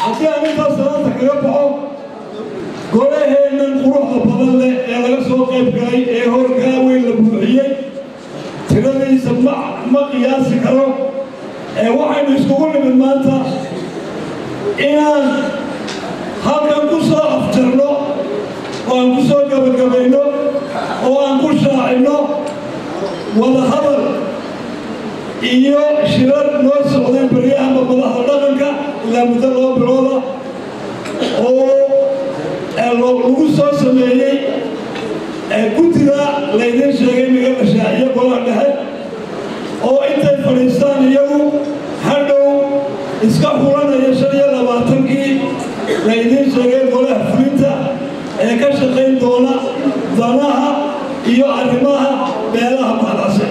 haddii arrintaas salaanta kaga baxo golaheennan quruxda badan leh ee laga soo qayb galay ee horkaa weyn la buuxiyey tiradiisa ma qiyaasi karo waxaynu iskugu nimid maanta inaan halkan ku soo afjarno oo aan ku soo gabagabayno oo aan ku shaacinno wada hadal iyo shirar noo socday baryahanba madaxda dhaqanka ilaa muddo 2 bilooda oo lagu soo sameeyey guddida laydin sheegay magaalada shaaciye golaha dhexe oo intay fadhiistaan iyagu hadhow iska xulanaya 25-kii laydin sheegay golaha fulinta ee ka shaqayn doona danaha iyo arrimaha beelaha macdase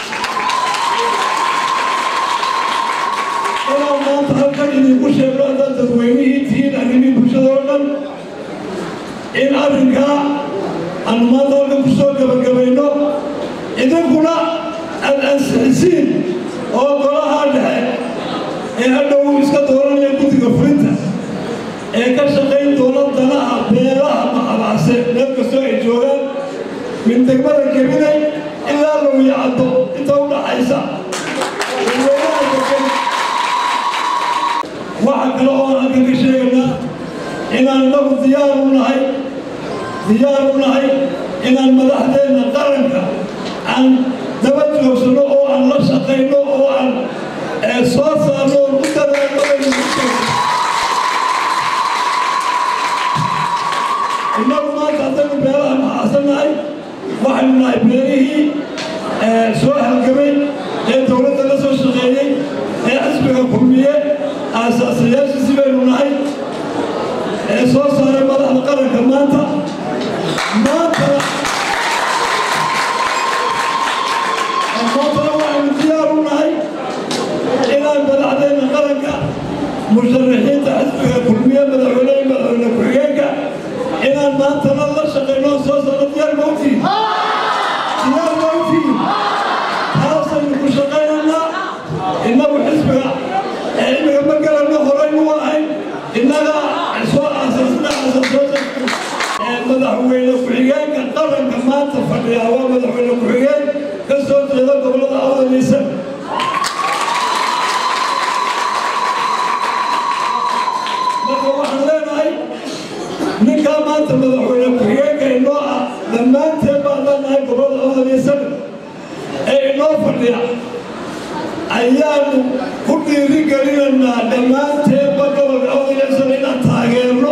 inaan maanta halkan idinku sheegno haddaad dadweynihii tihiin arrimihii bulshada oo dhan in arrinkaa aanu maanta halkan ku soo gabagabayno idinkuna aad ansixisiin oo golaha dhexe ee hadhow iska dooranaya guddiga fulinta ee ka shaqayn doona danaha beelaha macdase meel kastoo ay joogaan min degmada Gabiley ilaa Looyacaddo inta u dhaxaysa waxa kale oo aan ka sheegnaa inaan nagu diyaar u nahay inaan madaxdeena qaranka aan daba joogsano oo aan la shaqayno oo aan soo saarno u dadaalno innagu maanta haddaynu beelaha maxaasanahay waxaynu nahay beelihii soo halgamay ee dowladda la soo shaqeeyey ee xisbiga kulmiye aasaasayaashiisi baynu nahay ee soo saaray madaxda qaranka maanta waxaynu diyaar u nahay inaan madaxdeena qaranka musharaxiinta xisbiga kulmiye madaxweyne ku-xigeenka inaan maantana la shaqayno soo saarno diyaar mawtiin taasaynu ku shaqaynaynaa innagu xisbiga imika ma garanno horaynu ahayn innaga soo aasaasna madaxweyne ku-xigeenka qaranka maanta fadhiya waa madaxweyne ku-xigeen ka soo jeeda gobollada awdaliisa marka waxaan leenahay ninkaa maanta madaxweyne ku-xigeenka inoo ah dhammaanteen baan leenahay gobollada awdaliisa ee inoo fadhiya ayaanu ku dhiiri gelinaynaa dhammaanteenba gobolka awdaliisa inaan taageerno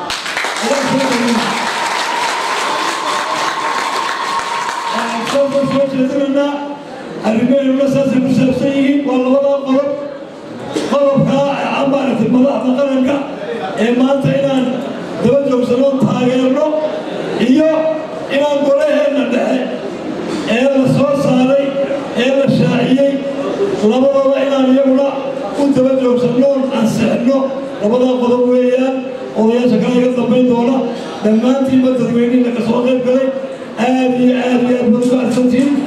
soo jeedinaynaa arrimaheennuna saasay ku saabsan yihiin waa labadaa qodobkaa maaragtay madaxda qaranka ee maanta inaan daba joogsano taageerno iyo inaan golaheenna dhexe ee la soo saaray ee la shaaciyey labadaba inaan iyaguna u daba joogsannoon ansixno labadaa qodob weeyaan odayaasha kale iga dambayn doona dhammaantiinba dadweynihiina ka soo qayb galay aad iyo aad baad u mahadsantihiin